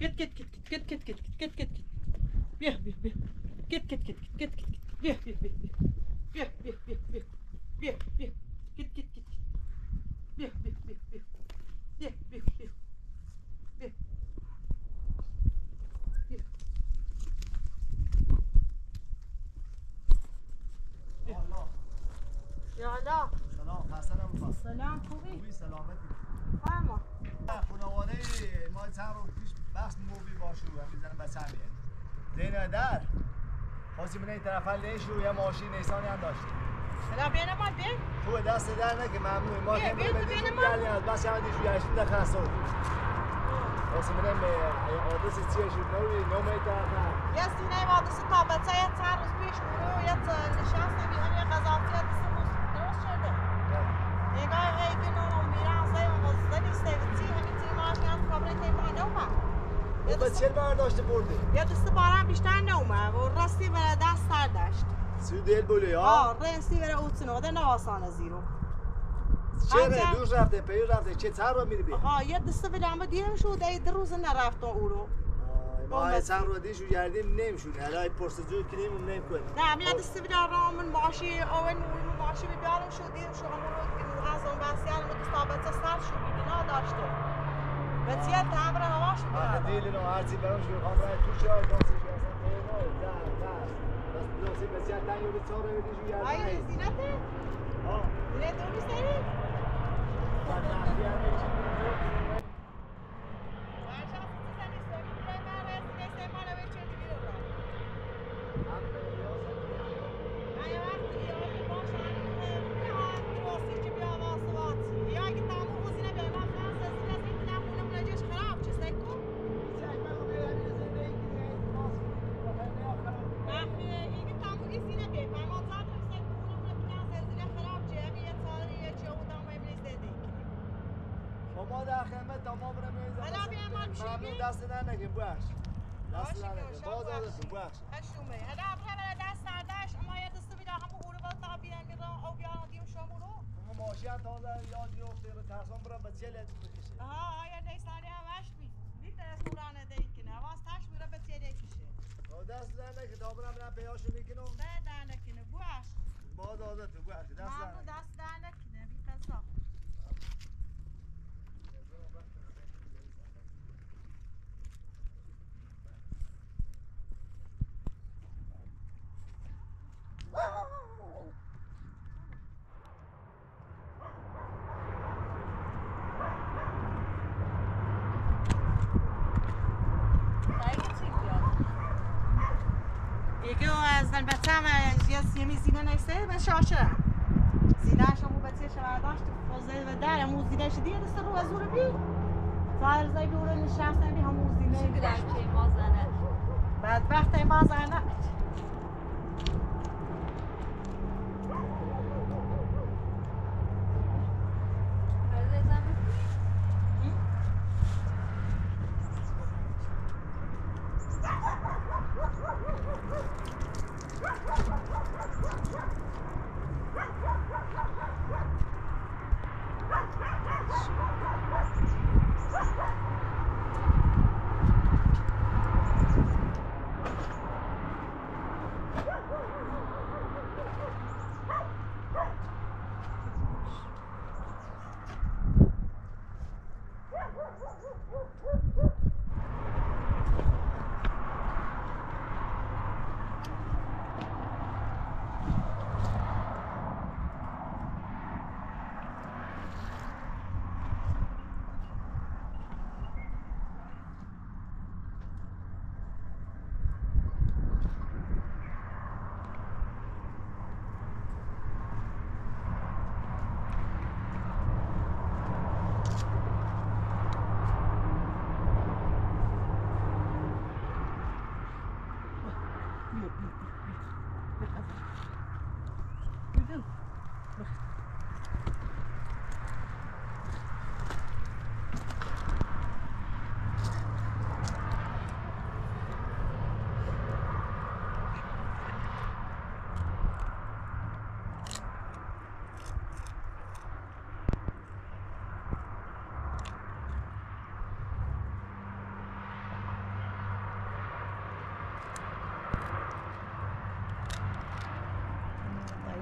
Git git git git git git git git git git. Bir. Git git git git git git. Bir. Git git git. Bir. یالا سلام حسنم خواست سلام خوبی؟ سلامتی فرما خانواده ما چند رو پیش بخش موبی باشو میزنم به سمیه زینه در خواستی من این طرف لیشو یه ماشین نیسانی هم داشت سلام بینه ما بین خوبه دست در نکه ممنون ما که بینه ما گلی از بس همه دیشو یشون ده خسته خواستی من آدرس چیه شد نومی طرف یه سینه آدرس تابتا یه چند روز پیش برو یه نشست نمیدن یه قضاوتی درست شده نگاه هیگن و میرن زیبا غزده نیسته چی همین تیم ماشین هم کابره تیما نومه با چه برداشته برده؟ یه دست بارم بیشتر نومه و راستی بره دست سر داشت سیو دیل بولی ها؟ راستی بره اوتسنوده نواسانه زیرو چه دوش رفته پیو رفته چه چند رو میری بی؟ یه دسته بدم دیدم شد ای در روز نرفتم او رو ما چند رو دیشو گردیم نمیشون هلای پرسجو کنیم اون نمی کنیم نه یه دسته بدم رامون ماشی اول ماشی بیارم شد دیدم شو همون رو از اون بسیار متستابت سر شو بیدنا داشته بسیار تعبیر هواش بیارم دیلی نو هرچی برام شو خواهم تو چه دانسی شو اصلا پیمای بس دانسی بسیار تنگی به چهار رو دیشو گردیم آیا زینته؟ زینت رو میسری؟ دست در نگیم بخش دست در نگیم باز آدتون بخش اشومه هلا برای دست سردش اما یه دسته بیده همه اوره با تا بیرن میرم او بیان دیم شما رو اما ماشین تازه یاد یافته رو ترسان برم به چه لیت بکشه آیا نیستانی همش میتر از قرانه دیکنه واس تاش میره به چه دیکشه دست در نگیم تا برم پیاشو میکنم به در نکنه بخش باز آدتون بخش دست در نکنه بی قضا زینه نیسته به شاشه زینه شما بچه شما داشت فوزه و در همون زینه شدیه دست رو از اون بی ظاهر زای بی اون نشستن بی همون زینه داشت بعد وقتی ما زنه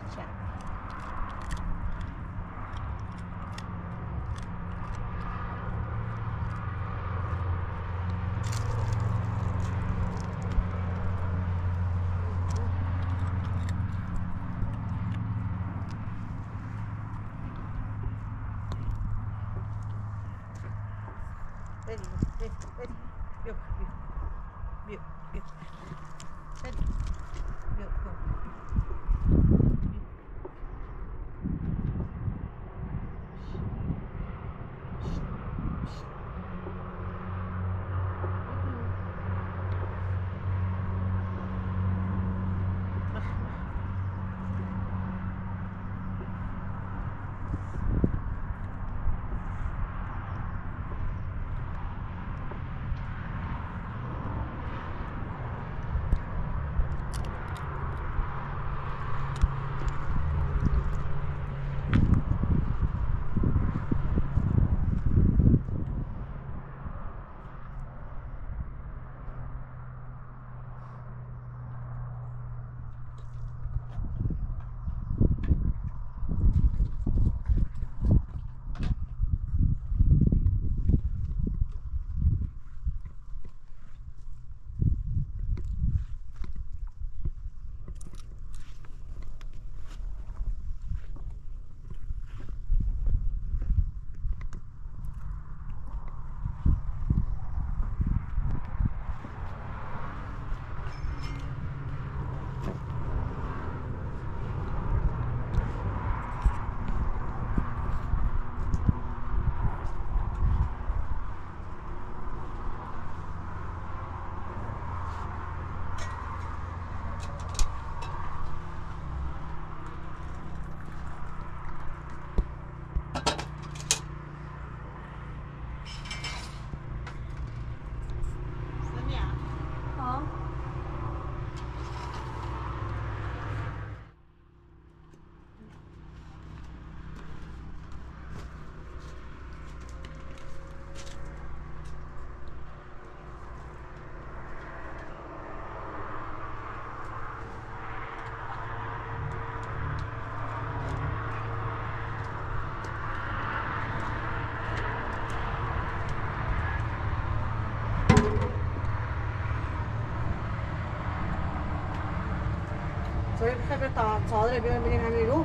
سوی بخیر به چادر بیارم بریم همین رو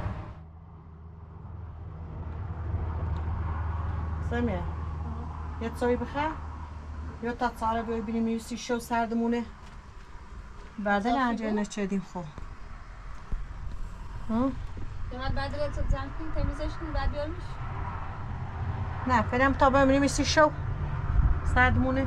سمیه یه سوی بخیر یا تا چادر بیارم بریم یه شو سردمونه بعدن انجا نچدیم خوب بعد رو تو زن کنیم تمیزش کنیم بعد بیارمش نه فریم تا بریم یه شو سردمونه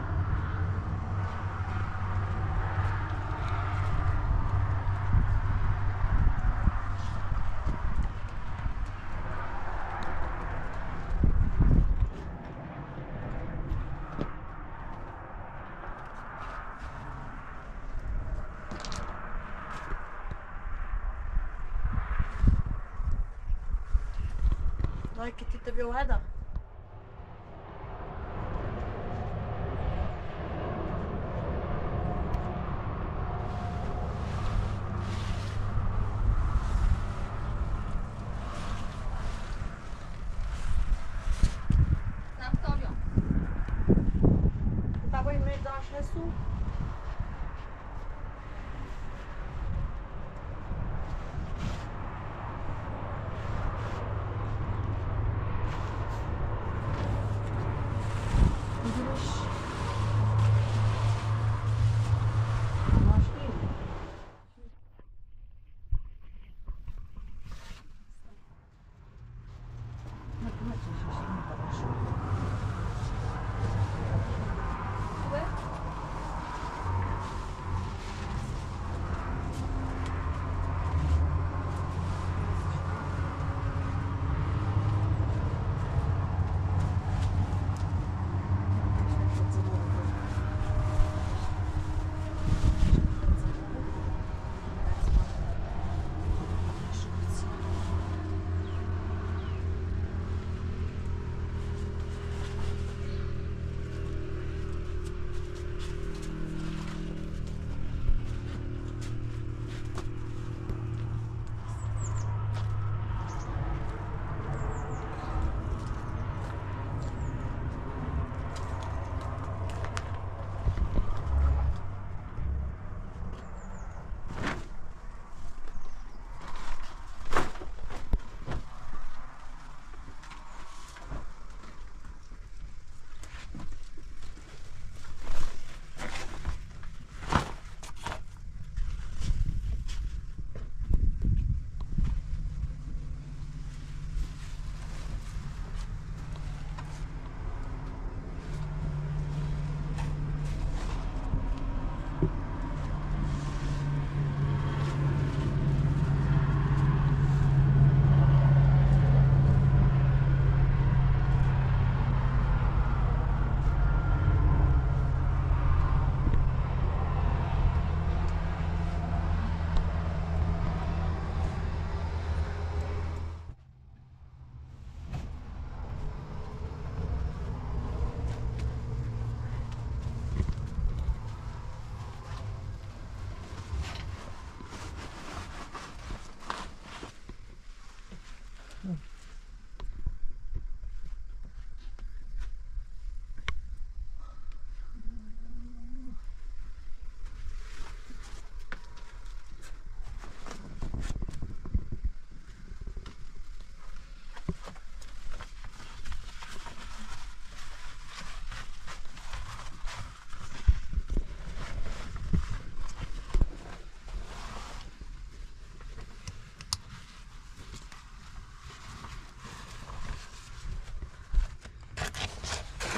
که تیتا بیو هدا تابوی میداش هستو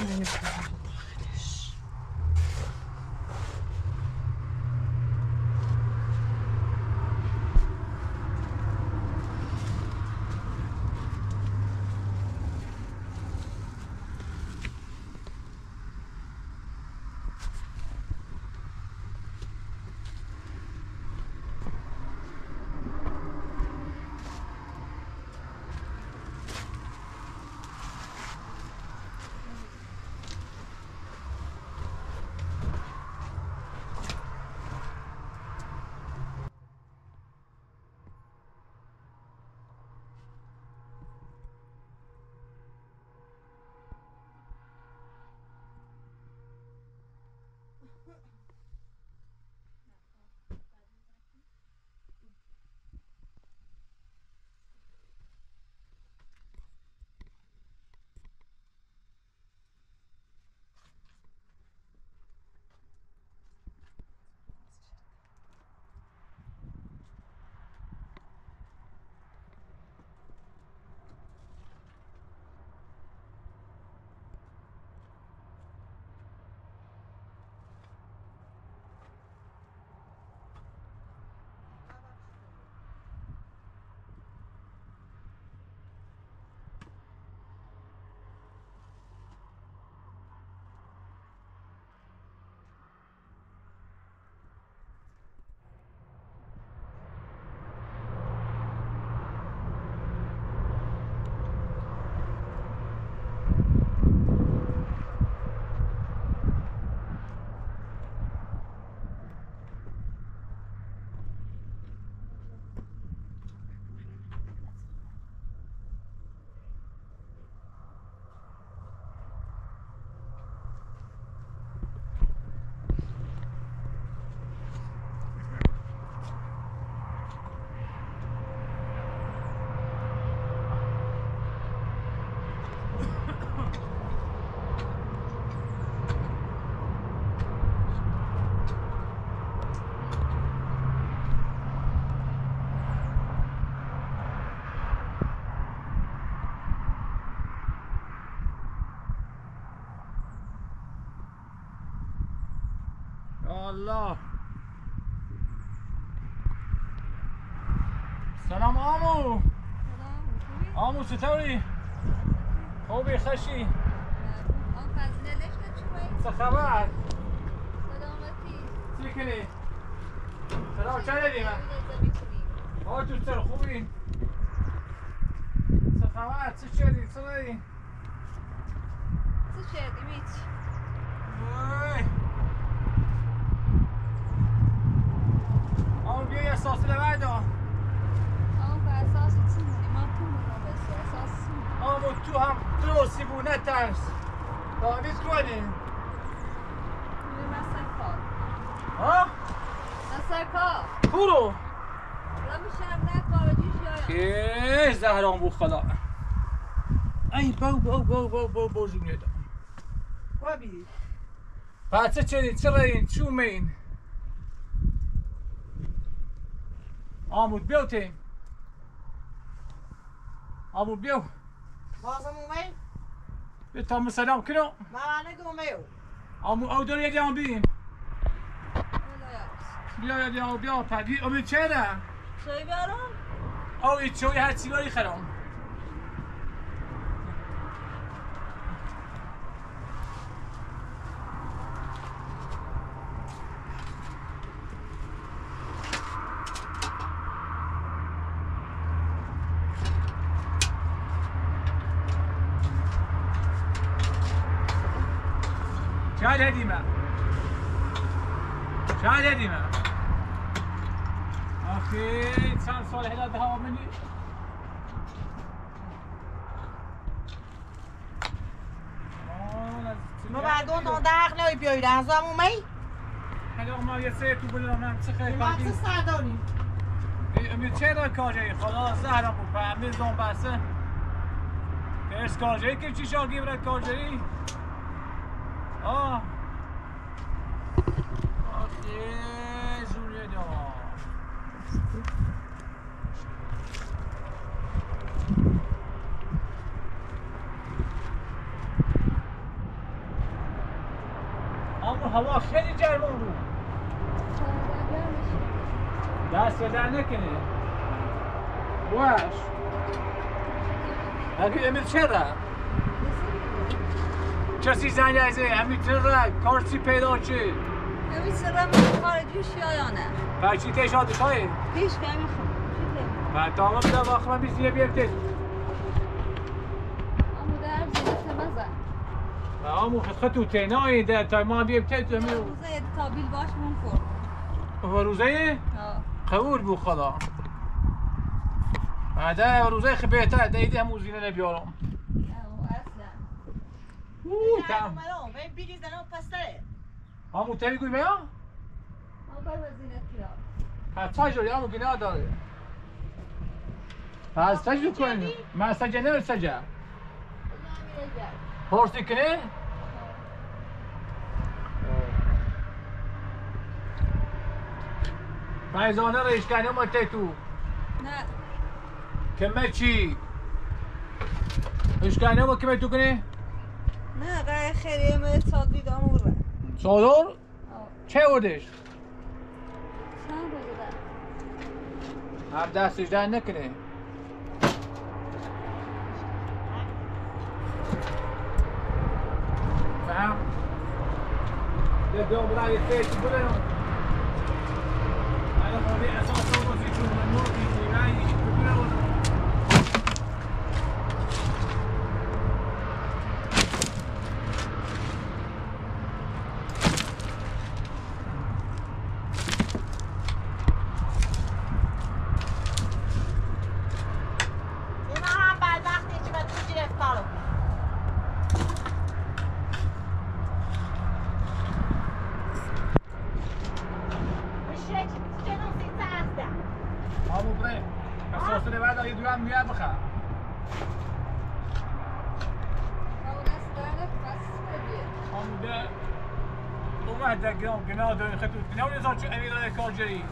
الله. سلام آمو. آمو چطوری؟ خوبی خشی؟ چه خبر؟ سلامتی. چی کنی؟ سلام چه دادی من؟ آه دوستر خوبی؟ چه خبر؟ چی شدی؟ چه دادی؟ چه شدی میچ؟ آمو بیا یه اساس لبرد آم. آمو که اساس چی مونی؟ من پول میکنم بسی اساس چی مونی؟ آمو تو هم درستی بود نترس. امید کنی؟ من سرکار. ها؟ من سرکار. برو. را میشنم نه کارجیش یایم. که زهران بو خدا. ای باو جمله دا. وابی بچه چرین چرین چومین. آمود بیو تیم. آمود بیو. بازم اومد؟ به تام سلام کنو. من نگومیو آمو او داری دیام بیم. بیا پدی امید چرا؟ چای بیارم؟ او ای چوی هر سیگاری خرام. شاید هدیمه آخی چند سال هداد هوا منی مردم تا داخل نمی بیایید از هم اومد؟ حالا ما یه سه تو بلامم چه خیلی من چه سرداری؟ امید چرا کاجایی خدا زهرم بود به امید زن بسه درست کاجایی که چی شاگی برد کاجایی آه آخی جوریه دا دست در نکنه واش اگه امید چرا؟ کسی زنگ ازه امید چرا؟ کارسی پیدا چه؟ امید چرا من خارجی شیایانه بچی تشادش های؟ پیش که امید خود بعد تاقم بدا واقعا بیزیه بیرتش امو در زیرت مزن امو خطو تینایی ده تا ما بیرتش تو همین روزه یه تابیل باش من خورد و روزه؟ قبول بو خدا هذا روزه خبيتها ده يدي هم وزينه نبيارم اوه تمام من بیری زنم پسته همو تبي يقول ميا آقای وزینت کیا حتى جوري همو جناه داره هذا سجل كون ما سجل ولا سجل هورسي كنه فايزانه ريش كانه ما تيتو نه كمل چی؟ اشکانه ما کمه تو کنه؟ نه قای خیلی امید صادری دام بره صادر؟ چه وردش؟ چند روزه در هم دستش در نکنه فهم؟ ده بیام برای فیتی برم انا خواهی اساس رو بازی چون من نوردی نیمایی بکنم جناه دارین خطوط جناه نزار چون امیران کارجری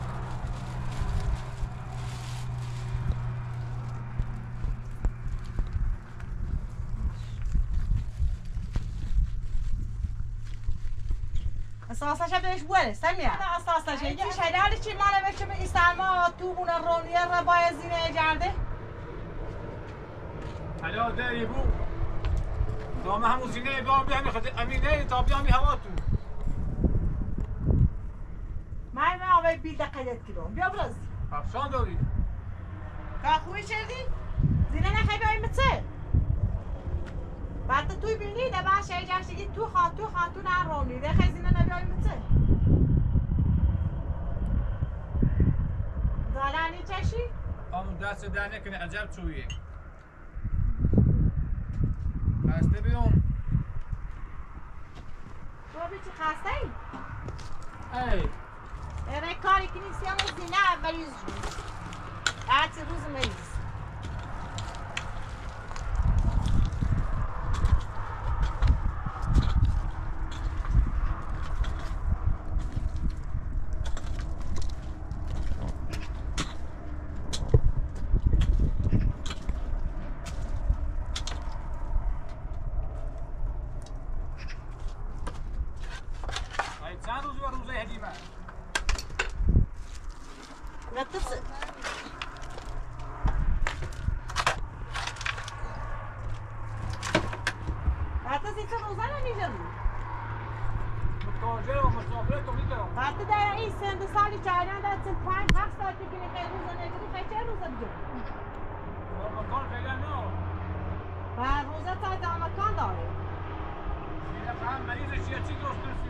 اساسش بهش بوله سمیا اساسش یه شهری چی مال بشه به اسلام تو اون رونیه را باید زینه جرده حالا داری بو دام همون زینه بیام بیام خاطر امینه تا بیام هوا تو من آوای 20 دقیقه کیلو بیا برز افشان داری که خوبی چردی زینه نخوای بیایم بچه بعد توی بینی ده باشه جاشگی تو خاتون رونی ده خیلی زینه نبیایم بچه زالانی چشی همون دست در نکنه عجب چویه خسته بیام تو بی چی خسته ای؟ ای اره کاری که نیستی همون زینه اولی روز هرچی روز مریض چند روز و روزه هدیمه نتصل حتی زیتون روزه نمیجرم متاجر و مسافره تو میدارم حتی در این سند سالی جریان در سند 5-7 ساعتی که خیلی روزه نگیری خیلی چه روزه بجرم مکان خیلی نه و روزه تا دامکان داره سیده فهم مریضش یه چی درست درستی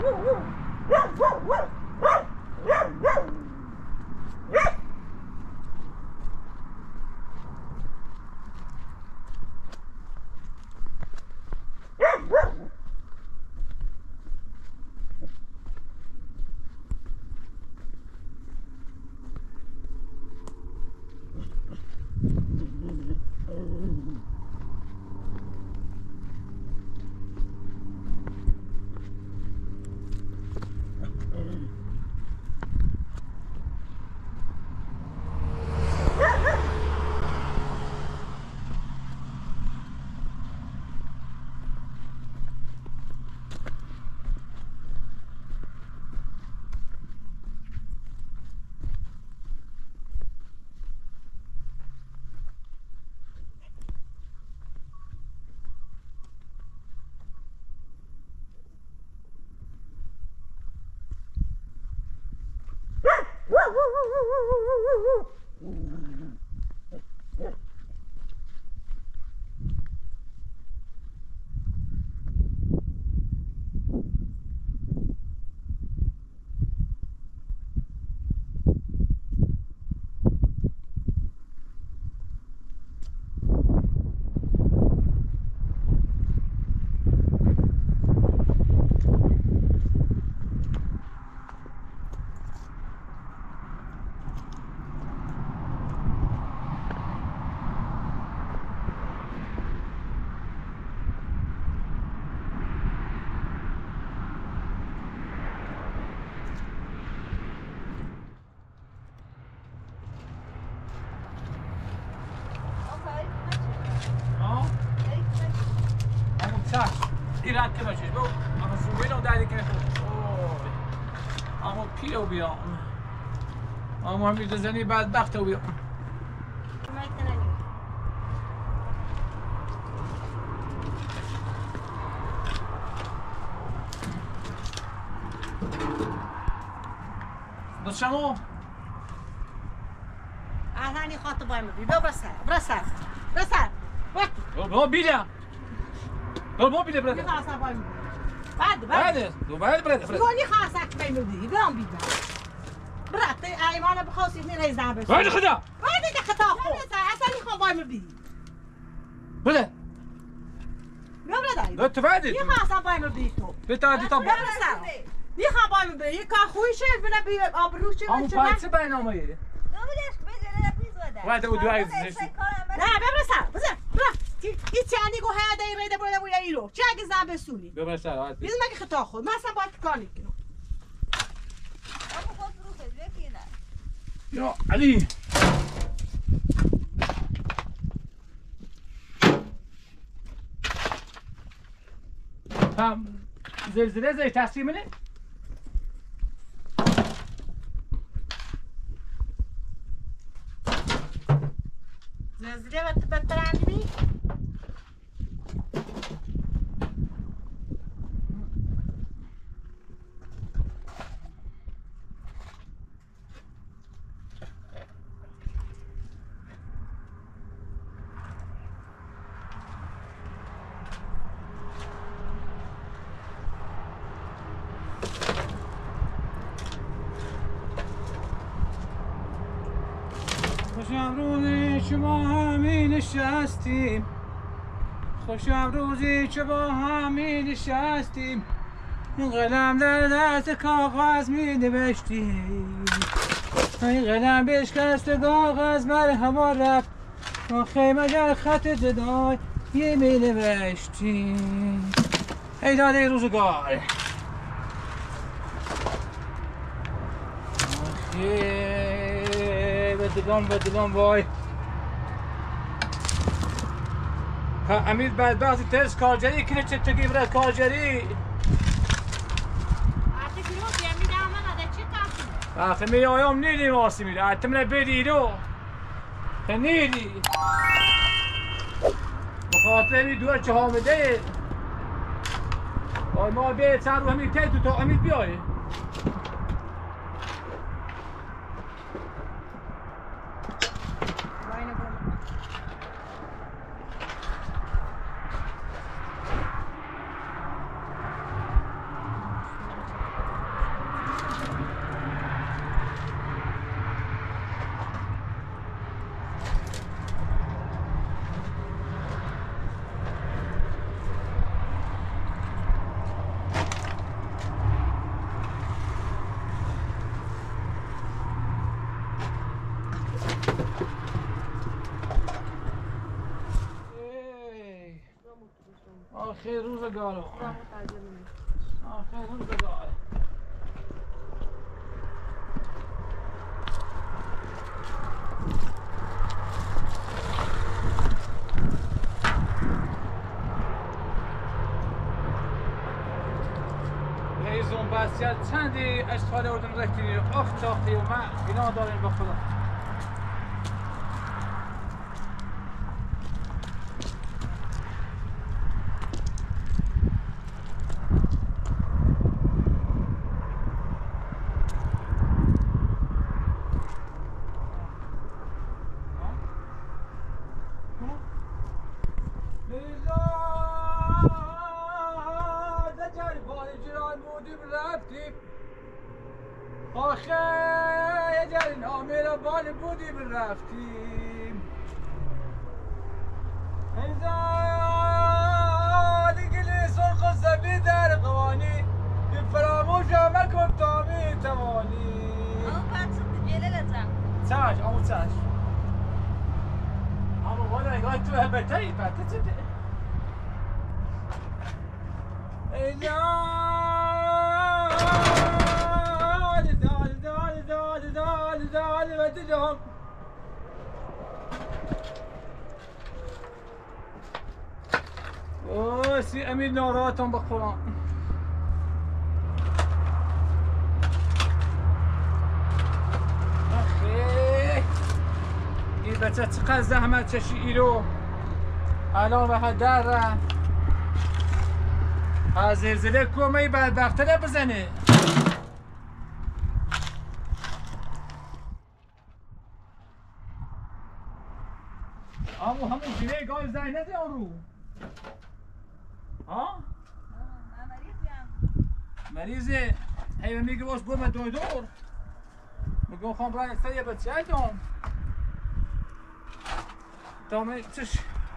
ایراد که باشید برو اما زوبه رو داری که اما پیو بیام اما همین دزنی بدبخت رو بیام دوست شما اهلانی خاطر بایم بی برسر برو بیدم برو بیده برده میخواستم بایم بعد گولی خواستم که بایم بی برام بیدم برده ایمان بخواستید نیزم بشید بعد خدا بعد خطا خود اصلا میخوام بایم بی بده برده تو بعدی میخواستم بایم بی تو بتادی تا برسر میخوام بایم بی یک کار خویشه بنا بی آبرو چه همون پایچه برنامه یه وقت او دوای زشتی نه ببرسر برا هیچ چندی گو هده ریده برده بوده ایرو چه اگه زن بسونی ببرسر راحت بیزم اگه خطا خود من اصلا باید کار نکنم یا علی هم زلزله زي تحسين منه زلزله بدتر عندي خوشم روزی که با همی نشستیم خوشم روزی که با همی نشستیم این قلم در دست کاغذ می نوشتیم این قلم بشکست کاغذ مرحبا رفت ما خیمه در خط جدای یه می نوشتیم ای داده روزگار بدلان وای امید بدبختی ترس کارجری کنه چه برای کارجری آخه می آیام نیدی واسی میره اتمنه بدی رو نیدی بخاطر می دور چه هامده وای ما بیه سر رو همین که تا امید بیایی خیلی روزگار را متعجب نمی خیلی روزگار هیزون بسیت چندی اشتاله بودن رکتی اخ چاختی و من اینا داریم به خدا آخه یه جایی نامهربان بودیم رفتیم انزاد گلی سرخ و سفید در قوانی بی فراموش مکن تا می توانی اما پرسید جله لزم چاش امو چاش امو والا نگاه تو هبتایی پته چه ده اوه سی امیر ناراحتم به قرآن آخه این بچه چقدر زحمت کشیدی رو الان به در رفت از زلزله کومه بدبخته بزنه همون جیره گاز زنگ نده آن رو ها؟ من مریضیم مریضه هی میگه باش برم دکتر میگم خواهم برای اکسر یه بچه ایتام دامه چش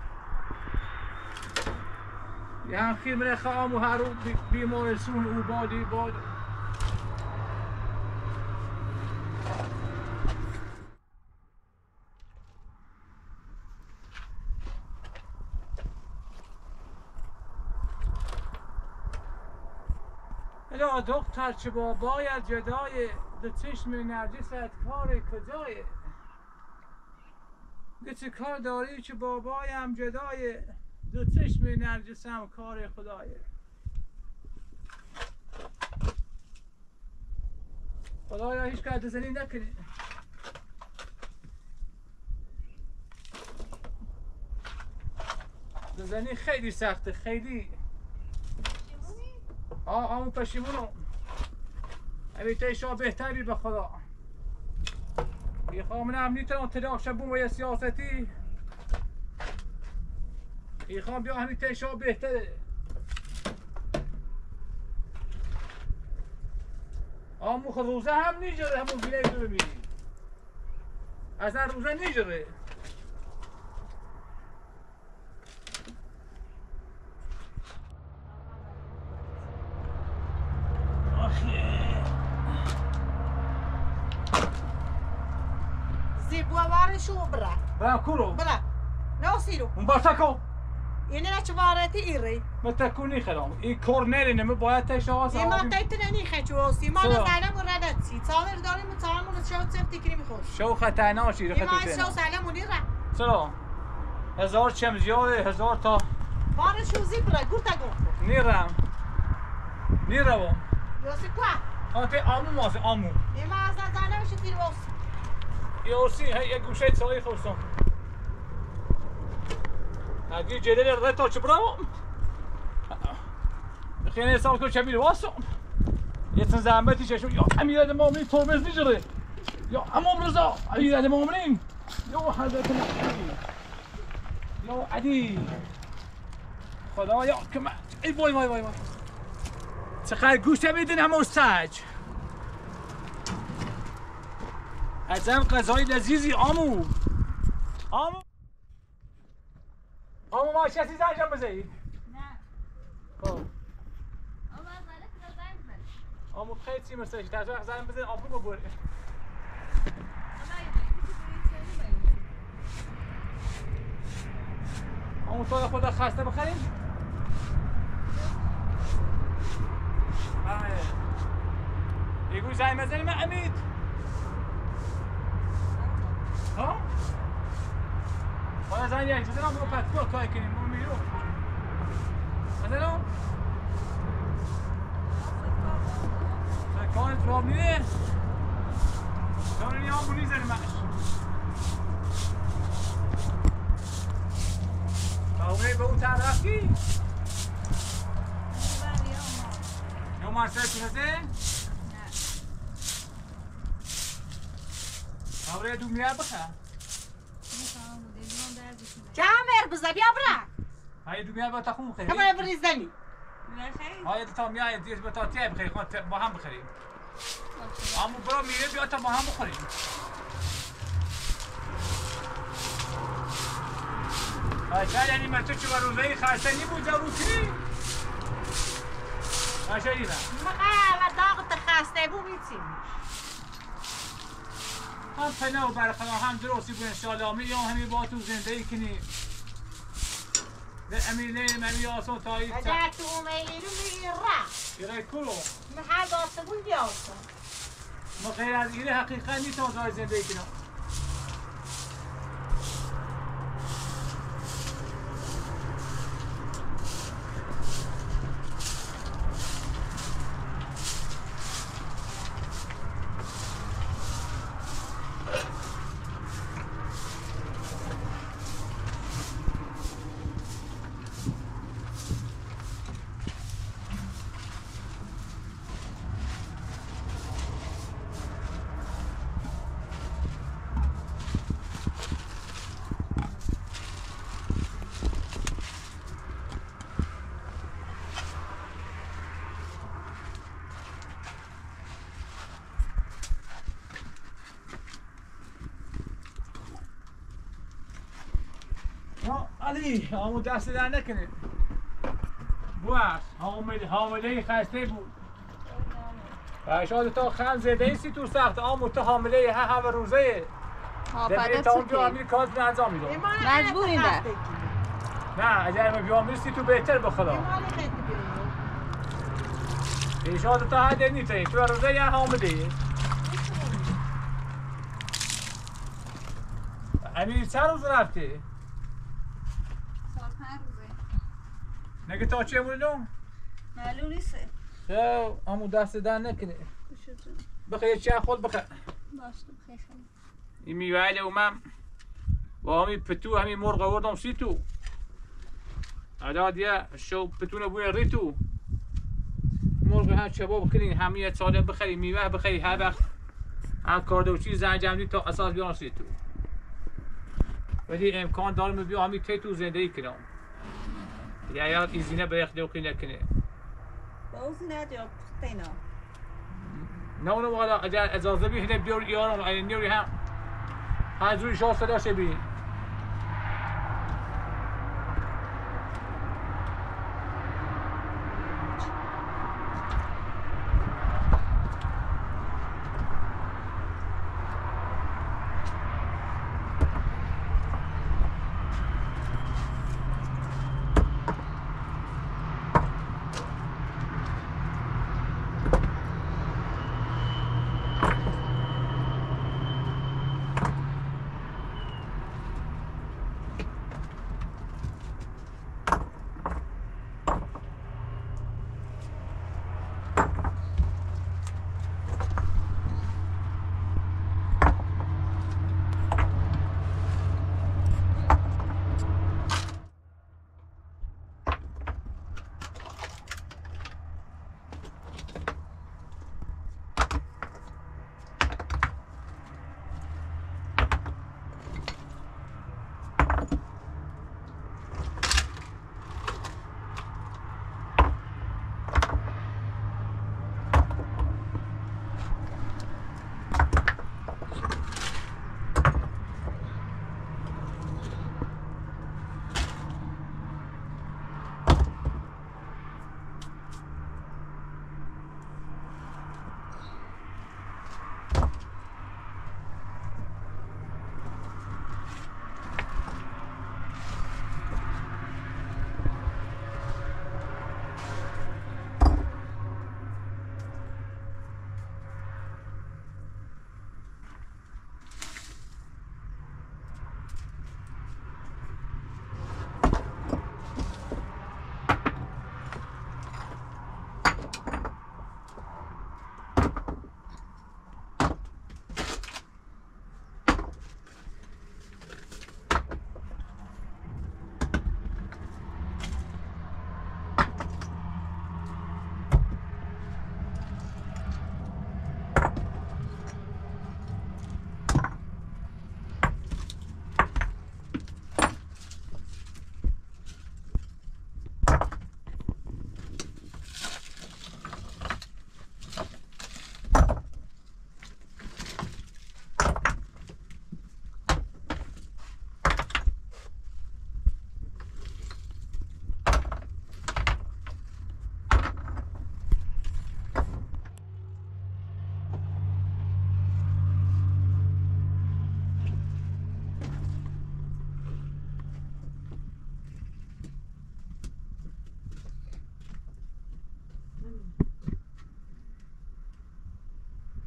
یه هم خیلی مره خواهم و هر رو بیمارستون او بادی باد الا دختر چه باید جدای دو چشم نرجست کار کجای چه کار داری چه بابایم جدای دو چشم نرجسم کار خدای خدایا هیچ کار دزنی نکنی دزنی خیلی سخته خیلی همون پشیمونو امیته شما بهتر بی به خدا یه خواهم نمیتونم تلاف شبون و یه سیاستی یه خواهم بیا امیته شما بهتره همون روزه هم نیجره همون بیله رو ببینی اصلا روزه نیجره شو برا برام کورو برا لا سيرو مبارتكو يعني لا شبارتي إيري ما تكوني خلام این کورنر نمی باید تشاوز ای ما تایتنی خچوسی ما نزدم وردتی صابر داریم تعامل شو تفتی کریمی خوش شو خطرناکی ای ما شو سلام ونی را چرا 1000 چم زیاده 1000 تا بار شو زیبرا گوتا گفت نیروم یوسی کو آنته آمو ماست آمو ای ما از زنم شو تیر واس یوسی هی یک گوشه سالی خوشم اگه جلل رتا چه برام خیلی حساب کن چبیل واسم یه تن زحمتی چشم یا امیرالله مومنین ترمز نیجره یا امام رضا امیرالله مومنین یا حضرت علی یا علی خدایا که من ای وای وای وای وای چقدر گوشه میدین همون سج عجب غذای لذیذی آمو ما کسی زنجم بزنید نه خب اما زنه که زنگ بزن آمو خیلی چی مثل ایش ترجمه زنگ بزنید آبرو ببره آمو تو خدا خسته بخریم بگو زنگ بزنی من امید ها؟ باید زنگ یک بزنم برو پتبا کاری کنیم برو میرو بزنم کارت راب نیده داره همون نیزنی منش باوری به اون طرفی یا مرسل تونسته؟ باوری دو میار بخه جامر بزا بیا برا های دو میار با تا خون خیلی همه بریز زمین های تا میای دیز با تا تیه بخیری خواهد با هم بخوریم اما برو میره بیا تا با هم بخوریم خواهد یعنی من تو چه با روزایی خرسنی بود جاروتی خواهد دیدم مقا و داغت خسته بو میتیم هم پناه و برخلا هم درستی بود انشاءالله می یا همی با تو زندگی کنی امیر نه من آسان تایی اگر تو اومیلی رو میگی را ایره کلو محل داسته بود بیاسته ما غیر از ایره حقیقت نیست آزای زندگی کنم علی همون دست در نکنه بوش حامله خسته بود شاید تا خم زده ایستی تو سخت آمو تو حامله همه روزه دبیره تا اون بیا همین کارت انجام میدم مجبوریم ده نه اگر ما بیا میرسی تو بهتر بخدا شاید تا حد نیستی تو روزه یه حامله امیر چند روز رفته؟ نگه تا چه مونم؟ معلوم نیسته خب همون دست در نکنه بخیر چه خود بخیر باشتم خیلی این میوهل اومم با همین پتو همین مرغ آوردم سی تو ادا دیگه شو پتونه بوی ریتو مرغ هم چبا بکنین همین ساله بخری میوه بخری هر وقت هر کاردوچی زنجمنی تا اساس بیان سی تو ولی امکان دارم بیا همین تی تو زندگی کنم یا یاد ایزینه به اخدوقی نکنه با اوزی ندیا تینا نه والا اگر اجازه بی بیار یارم این نیوری هم حضوری شاه صدا شبی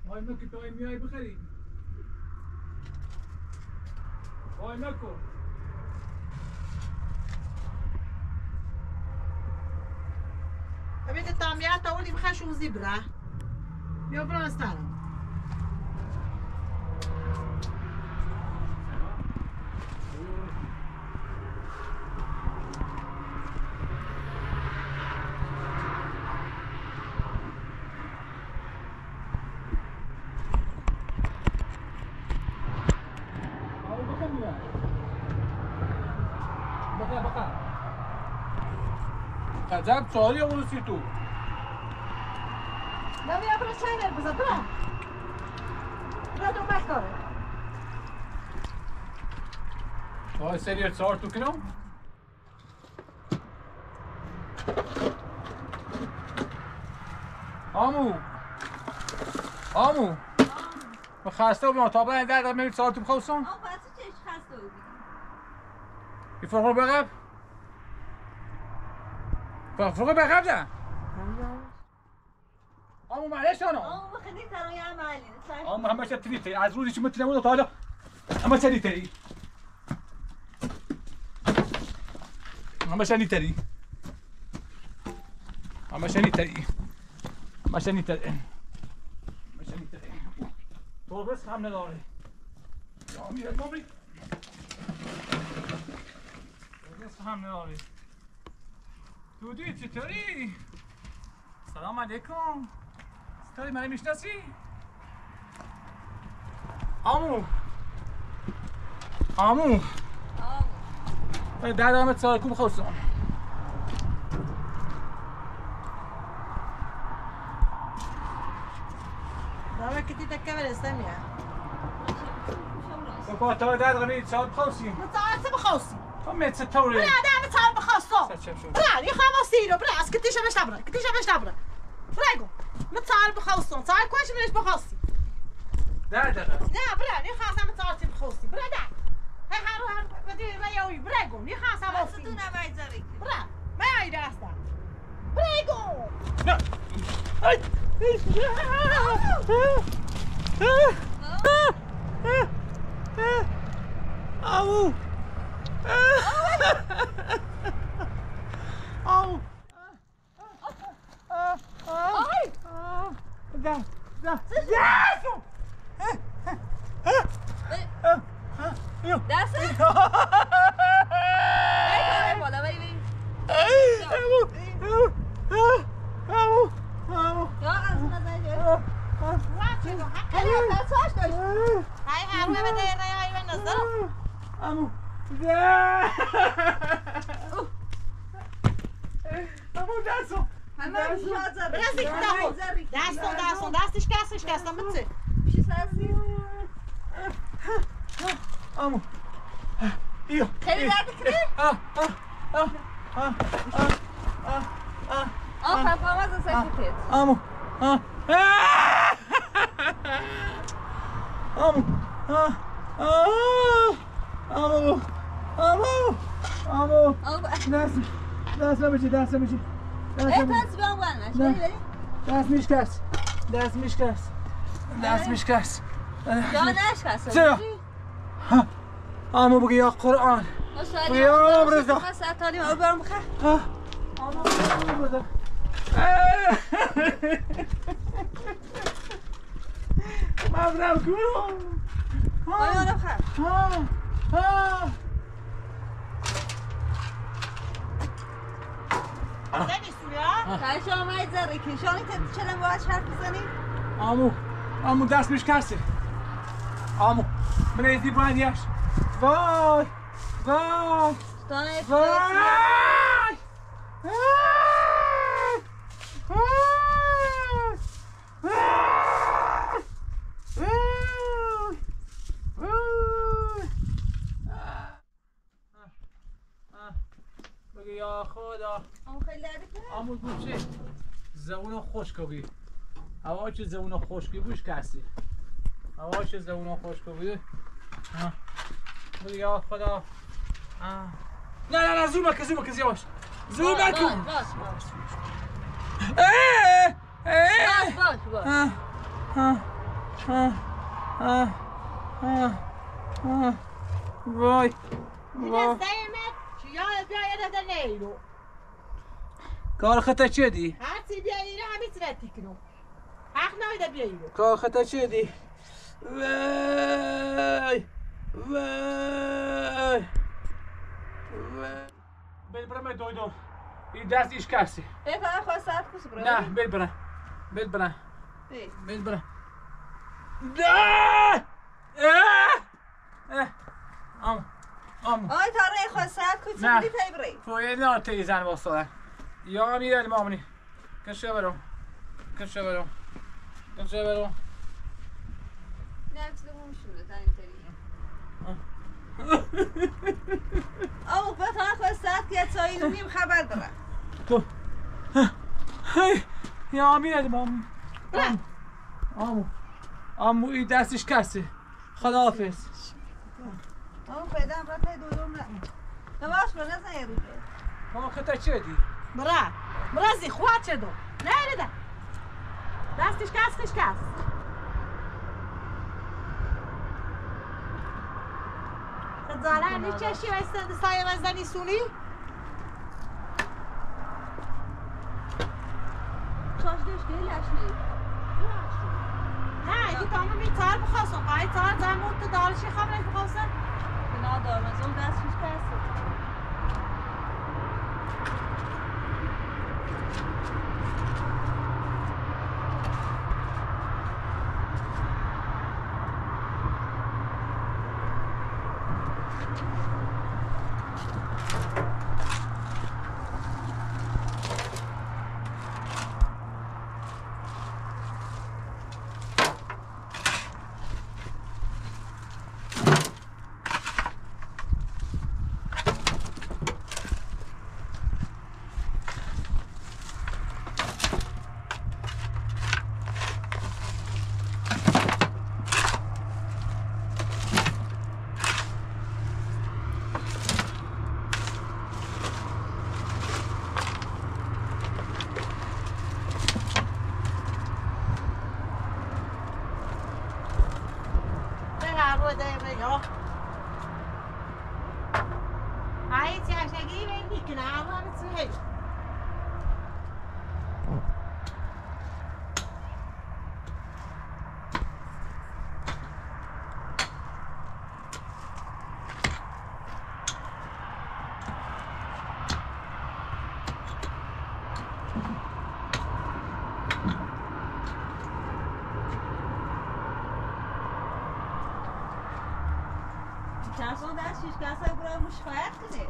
وای نکن تو میای بخری وای نکن ببینید تامیات اولی بخش وزی بره بیا برو استانم عجب سوالی اونسی تو بیا برو چای بزن برو تو مکاره وای سریع سوار تو کنم آمو ما خسته بودم تا بعد در میریم ساعت تو بخوستم آقا پس چش خسته بودی این فرق رو بقب فرق بقب ده آمو معلش آنو آقا بخیلی ترایی هم علی آمو همه شد تریتی از روزی که متنمون تا حالا همه تریتی همه شنی تری همه شنی تری همه شنی تری تو بس هم نداره یا میره مامری تو بس هم نداره دودی چطوری؟ سلام علیکم چطوری منو میشناسی؟ آمو در دامت سارکو بخواستم دامه کتی تکمل استمیا با تا در غنی سال بخواستیم متعارف بخواستی تو متطوری برا ده متعارف بخواستم برا یه خواستی رو برا از کتیش بهش نبره برگو متعارف بخواستم تعال کوش بهش بخواستی در نه برا یه خواستم متعارف بخواستی برا ده هر بدی میای برگو یه خواستم واستی تو نباید زاری برا میای دستا برگو نه ای آو آو دست ای کامل بالا بایی یا از نظر خیلی دستاش داشت های هروه بده رای به نظر امو دستو همه بیشاد زده دستش کستم بچه چی سرسی؟ امو ایو خیلی درد کنی؟ پرفارمنس از سکتت امو دست نمیشه ای پس بیام برنش بری دست میشکست جا نشکست چرا؟ امو بگی یا قرآن یا رضا ستانی ما برم بخیر مبرم کنم آیا بخیر تا شما باید زره که شانی چرا باید حرف بزنید؟ امو دست میشکسته امو من ایدی باید وای بگی یا خدا خیلی درد کنه؟ امو گوشه زبون خشک بگی هوا چه زبون خشکی بوش کسی هوا چه زبون خشک بگی بگی یا خدا نه زوم کن یواش زوم کن باش وای یادت بیا یه دفعه نیرو کار خطا چه دی؟ هرچی بیا ایره همیت رتی کنو حق نایده بیا ایره کار خطا چه دی؟ وای وای بل برم دویدون این دست ایش کسی فقط خواهد ساعت خوش برم نه بل برم بل برم آی تاره خواهد ساعت خوش نه. بری پی بری فویه نه تیزن واسه یا میره مامونی کشه برم نه بسیده اون شده تا این تریه آو به تاره خواهد ساعت که تا اینو نیم خبر دارم تو یا میره مامونی امو این دستش کسی خداحافظ آو پیدام را پی دودم نواش برو نزن یه روزه ماما خطا چه دی؟ مرا زی خواه چه دو نه ده دستش کس خزانه نیچه شی وستند سایه وزدنی سونی چاش داشت گیلش نید نه ایدی تامه می تار بخواستم قای تار زمون تو دارشی خبرش بخواستم بنا دارم از اون دستش کسی چند دست شیش کسای برای مشخایت کنه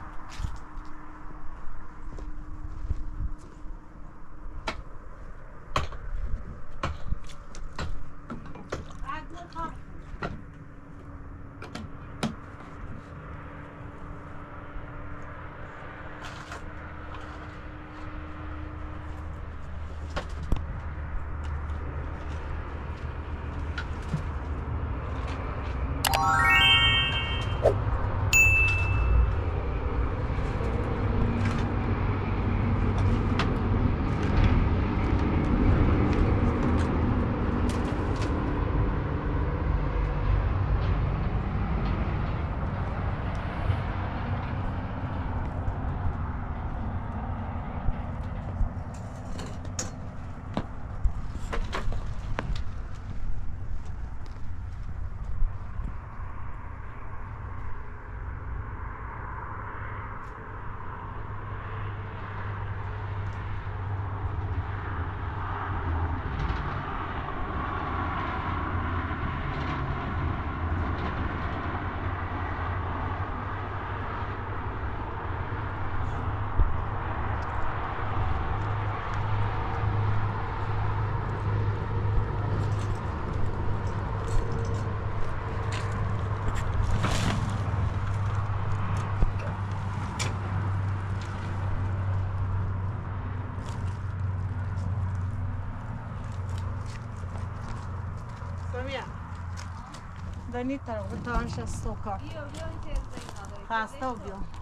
Samia, dai nitta, guarda, non c'è sto qua. Io, intendo. Fa, sta ovvio.